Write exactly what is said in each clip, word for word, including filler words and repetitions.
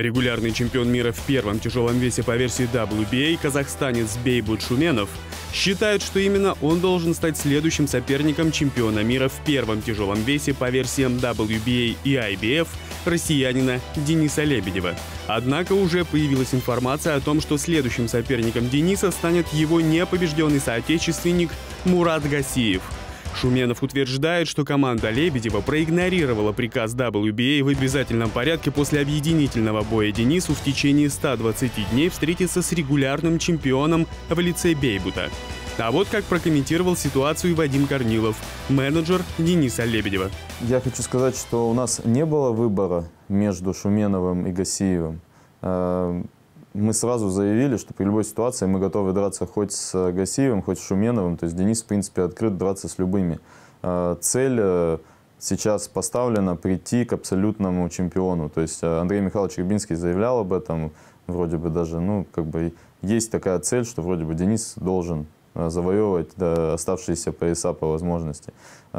Регулярный чемпион мира в первом тяжелом весе по версии дабл ю би эй казахстанец Бейбут Шуменов считает, что именно он должен стать следующим соперником чемпиона мира в первом тяжелом весе по версиям дабл ю би эй и ай би эф россиянина Дениса Лебедева. Однако уже появилась информация о том, что следующим соперником Дениса станет его непобежденный соотечественник Мурат Гасиев. Шуменов утверждает, что команда Лебедева проигнорировала приказ дабл ю би эй в обязательном порядке после объединительного боя Денису в течение ста двадцати дней встретиться с регулярным чемпионом в лице Бейбута. А вот как прокомментировал ситуацию Вадим Корнилов, менеджер Дениса Лебедева. Я хочу сказать, что у нас не было выбора между Шуменовым и Гасиевым. Мы сразу заявили, что при любой ситуации мы готовы драться хоть с Гасиевым, хоть с Шуменовым. То есть Денис, в принципе, открыт драться с любыми. Цель сейчас поставлена прийти к абсолютному чемпиону. То есть Андрей Михайлович Рябинский заявлял об этом. Вроде бы даже, ну, как бы есть такая цель, что вроде бы Денис должен завоевывать да, оставшиеся пояса по возможности.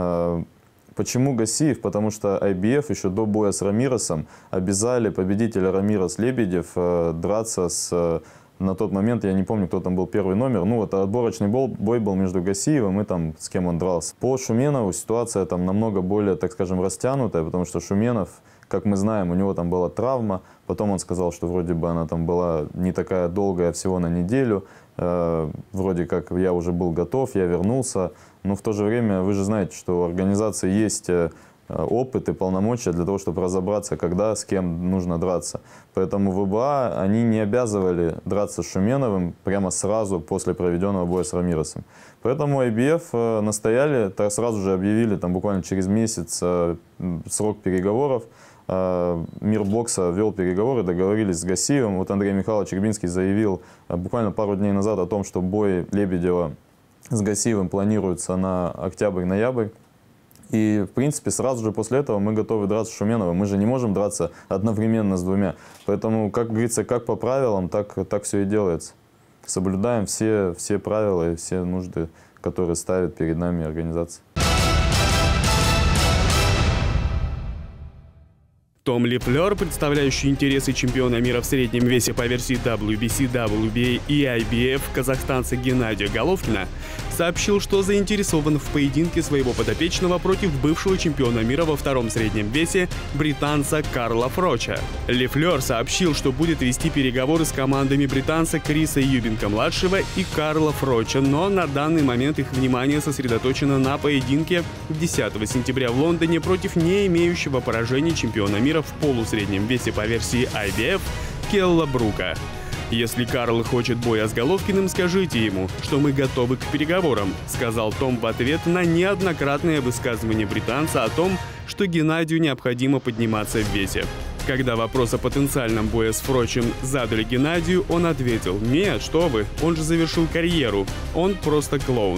Почему Гасиев? Потому что ай би эф еще до боя с Рамиросом обязали победителя Рамирос Лебедев э, драться с... Э, на тот момент, я не помню, кто там был первый номер. Ну вот отборочный бой, бой был между Гасиевым и там с кем он дрался. По Шуменову ситуация там намного более, так скажем, растянутая, потому что Шуменов, как мы знаем, у него там была травма. Потом он сказал, что вроде бы она там была не такая долгая, всего на неделю. Э, вроде как я уже был готов, я вернулся. Но в то же время вы же знаете, что у организации есть опыт и полномочия для того, чтобы разобраться, когда с кем нужно драться. Поэтому вэ бэ а они не обязывали драться с Шуменовым прямо сразу после проведенного боя с Рамиросом. Поэтому ай би эф настояли, так сразу же объявили, там буквально через месяц срок переговоров. Мир бокса вел переговоры, договорились с Гасиевым. Вот Андрей Михайлович Рябинский заявил буквально пару дней назад о том, что бой Лебедева с Гасиевым планируется на октябрь-ноябрь. И, в принципе, сразу же после этого мы готовы драться с Шуменовым. Мы же не можем драться одновременно с двумя. Поэтому, как говорится, как по правилам, так, так все и делается. Соблюдаем все, все правила и все нужды, которые ставит перед нами организация. Том Лефлер, представляющий интересы чемпиона мира в среднем весе по версии дабл ю би си, дабл ю би эй и ай би эф казахстанца Геннадия Головкина, сообщил, что заинтересован в поединке своего подопечного против бывшего чемпиона мира во втором среднем весе британца Карла Фроча. Лефлер сообщил, что будет вести переговоры с командами британца Криса Юбенка-младшего и Карла Фроча, но на данный момент их внимание сосредоточено на поединке десятого сентября в Лондоне против не имеющего поражений чемпиона мира в полусреднем весе по версии ай би эф Келла Брука. «Если Карл хочет боя с Головкиным, скажите ему, что мы готовы к переговорам», сказал Том в ответ на неоднократное высказывание британца о том, что Геннадию необходимо подниматься в весе. Когда вопрос о потенциальном бое с Фрочем задали Геннадию, он ответил: «Нет, что вы, он же завершил карьеру, он просто клоун».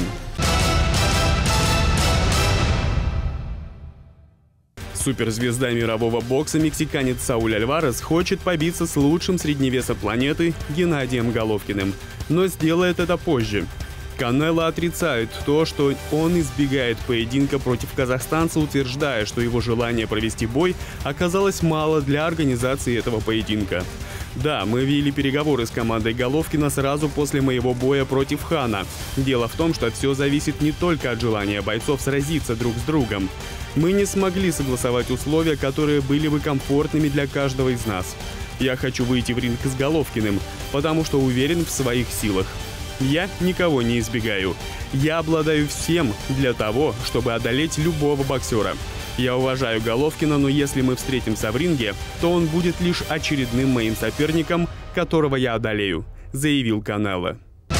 Суперзвезда мирового бокса мексиканец Сауль Альварес хочет побиться с лучшим средневеса планеты Геннадием Головкиным, но сделает это позже. Канело отрицает то, что он избегает поединка против казахстанца, утверждая, что его желание провести бой оказалось мало для организации этого поединка. «Да, мы вели переговоры с командой Головкина сразу после моего боя против Хана. Дело в том, что все зависит не только от желания бойцов сразиться друг с другом. Мы не смогли согласовать условия, которые были бы комфортными для каждого из нас. Я хочу выйти в ринг с Головкиным, потому что уверен в своих силах. Я никого не избегаю. Я обладаю всем для того, чтобы одолеть любого боксера. Я уважаю Головкина, но если мы встретимся в ринге, то он будет лишь очередным моим соперником, которого я одолею», заявил Канело.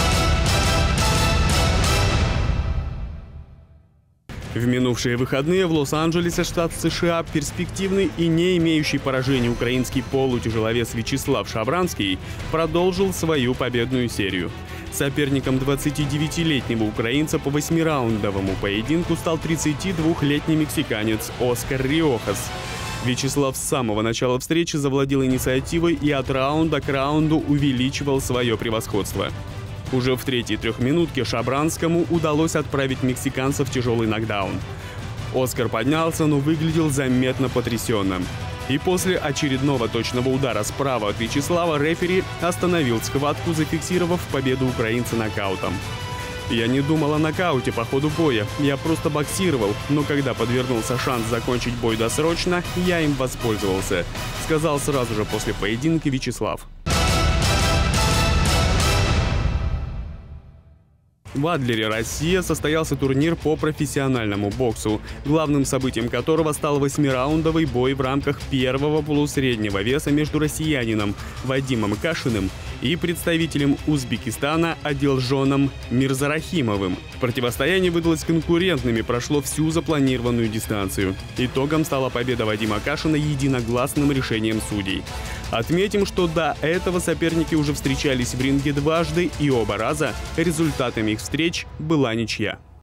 В минувшие выходные в Лос-Анджелесе, штат США, перспективный и не имеющий поражений украинский полутяжеловес Вячеслав Шабранский продолжил свою победную серию. Соперником двадцатидевятилетнего украинца по восьмираундовому поединку стал тридцатидвухлетний мексиканец Оскар Риохас. Вячеслав с самого начала встречи завладел инициативой и от раунда к раунду увеличивал свое превосходство. Уже в третьей трехминутке Шабранскому удалось отправить мексиканца в тяжелый нокдаун. Оскар поднялся, но выглядел заметно потрясенным. И после очередного точного удара справа от Вячеслава рефери остановил схватку, зафиксировав победу украинца нокаутом. «Я не думал о нокауте по ходу боя, я просто боксировал, но когда подвернулся шанс закончить бой досрочно, я им воспользовался», сказал сразу же после поединка Вячеслав. В Адлере, Россия, состоялся турнир по профессиональному боксу, главным событием которого стал восьмираундовый бой в рамках первого полусреднего веса между россиянином Вадимом Кашиным и представителем Узбекистана Адилжоном Мирзарахимовым. Противостояние выдалось конкурентным и прошло всю запланированную дистанцию. Итогом стала победа Вадима Кашина единогласным решением судей. Отметим, что до этого соперники уже встречались в ринге дважды, и оба раза результатами их встреч была ничья.